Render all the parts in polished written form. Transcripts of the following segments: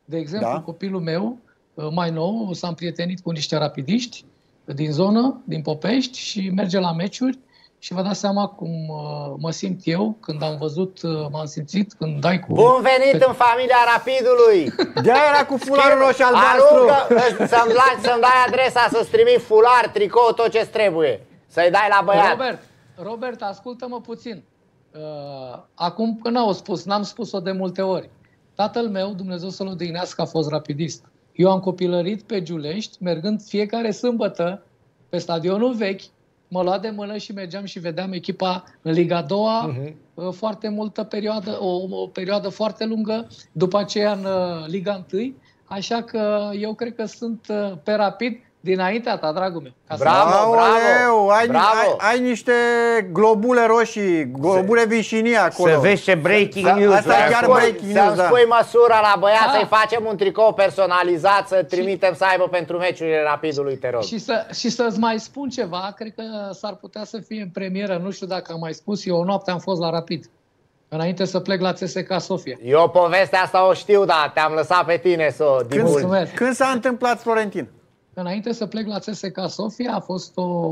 De exemplu, copilul meu, mai nou, s-a împrietenit cu niște rapidiști din zonă, din Popești, și merge la meciuri și vă dați seama cum mă simt eu când am văzut, m-am simțit când dai cu... Bun venit în familia Rapidului! De-aia era cu fularul roșu-albastru! Să-mi dai adresa, să-ți trimit fular, tricou, tot ce trebuie. Să-i dai la băiat. Robert, ascultă-mă puțin. Acum n-au spus, n-am spus-o de multe ori. Tatăl meu, Dumnezeu să-l odihnească, a fost rapidist. Eu am copilărit pe Giulești, mergând fiecare sâmbătă pe stadionul vechi, mă lua de mână și mergeam și vedeam echipa în Liga 2 foarte multă perioadă, o perioadă foarte lungă, după aceea în Liga 1, așa că eu cred că sunt pe Rapid dinaintea ta, dragul meu. Bravo, bravo! Ai niște globule roșii, globule vișinii acolo. Să vezi ce breaking news. Asta e chiar breaking news, să-mi spui măsura la băiat, să-i facem un tricou personalizat, să trimitem să aibă pentru meciurile Rapidului, te rog. Și să-ți mai spun ceva, cred că s-ar putea să fie în premieră, nu știu dacă am mai spus, eu o noapte am fost la Rapid, înainte să plec la CSKA Sofia. Eu povestea asta o știu, dar te-am lăsat pe tine să o divulgi. Când s-a întâmplat, Florentin? Înainte să plec la CSKA Sofia a fost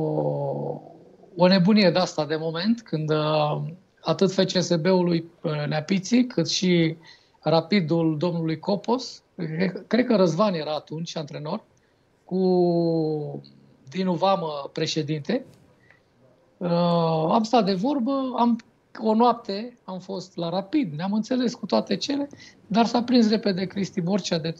o nebunie de asta de moment, când atât FCSB-ului Neapiții, cât și Rapidul domnului Copos, cred că Răzvan era atunci antrenor, cu Dinu Vamă președinte, am stat de vorbă, o noapte am fost la Rapid, ne-am înțeles cu toate cele, dar s-a prins repede Cristi Borcea de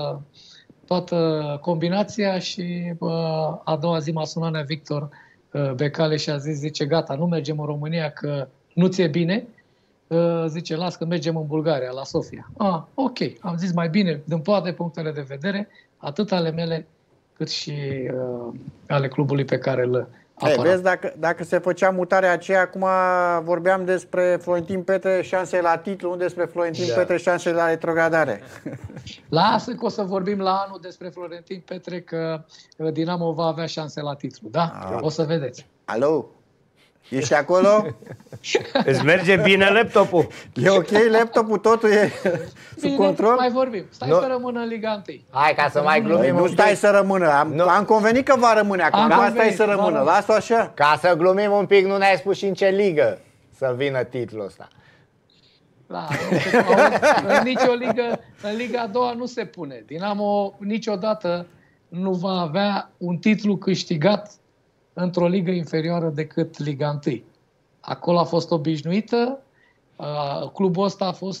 toată combinația și a doua zi m-a sunat Nea Victor Becale și a zis, zice, gata, nu mergem în România că nu ți-e bine, zice, las că mergem în Bulgaria, la Sofia. Ok, am zis mai bine, din toate punctele de vedere, atât ale mele, cât și ale clubului pe care îl apăram. Vezi, dacă se făcea mutarea aceea, acum vorbeam despre Florentin Petre, șanse la titlu, nu despre Florentin Petre, șanse la retrogradare. Lasă că o să vorbim la anul despre Florentin Petre, că Dinamo va avea șanse la titlu, da? O să vedeți. Alo? Ești acolo? Îți merge bine laptopul? E ok laptopul, totul e sub control? Mai vorbim. Stai să rămână în Liga 1. Hai ca să mai glumim. Nu stai să rămână. Am convenit că va rămâne acum. Asta e să rămână. Lasă-o așa. Ca să glumim un pic, nu ne-ai spus și în ce ligă să vină titlul ăsta. Da, în nicio ligă, în Liga 2 nu se pune. Dinamo niciodată nu va avea un titlu câștigat într-o ligă inferioară decât Liga 1. Acolo a fost obișnuită, clubul ăsta a fost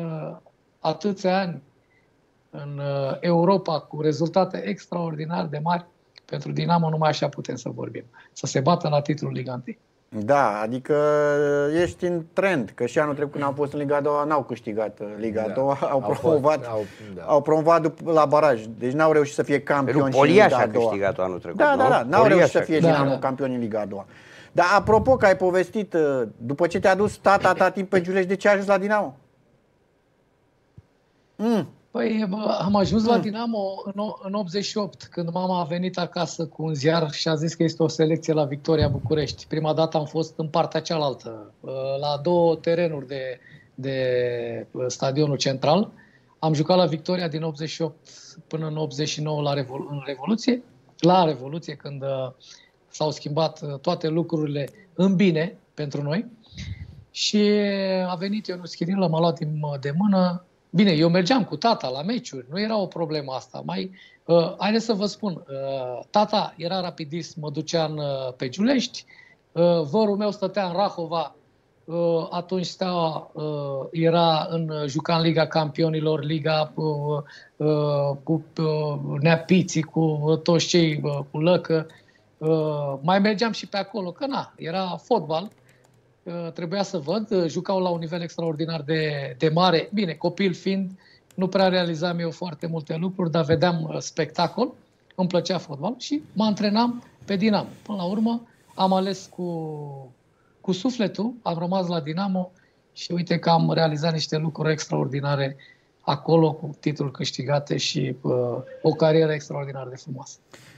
atâția ani în Europa cu rezultate extraordinar de mari. Pentru Dinamo numai așa putem să vorbim. Să se bată la titlul Liga 1. Da, adică ești în trend, că și anul trecut când au fost în Liga 2 n-au câștigat Liga 2, au promovat la baraj. Deci n-au reușit să fie campioni și în Liga 2. a câștigat anul trecut. Da, n-au reușit să fie Dinamo campioni în Liga 2. Dar apropo că ai povestit, după ce te-a dus tata timp pe Giulești, de ce ai ajuns la Dinamo? Păi am ajuns la Dinamo în 88, când mama a venit acasă cu un ziar și a zis că este o selecție la Victoria București. Prima dată am fost în partea cealaltă, la 2 terenuri de stadionul central. Am jucat la Victoria din 88 până în 89 în Revoluție. La Revoluție, când s-au schimbat toate lucrurile în bine pentru noi. Și a venit Ionuț Chirilă, m-a luat de mână. Bine, eu mergeam cu tata la meciuri, nu era o problemă asta. Haideți să vă spun, tata era rapidist, mă ducea pe Giulești, vărul meu stătea în Rahova, atunci juca în Liga Campionilor, Liga cu Neapiții, cu toți cei cu Lăcă. Mai mergeam și pe acolo, că era fotbal. Trebuia să văd, jucau la un nivel extraordinar de mare. Bine, copil fiind, nu prea realizam eu foarte multe lucruri, dar vedeam spectacol, îmi plăcea fotbal și mă antrenam pe Dinamo. Până la urmă am ales cu sufletul, am rămas la Dinamo și uite că am realizat niște lucruri extraordinare acolo, cu titluri câștigate și o carieră extraordinar de frumoasă.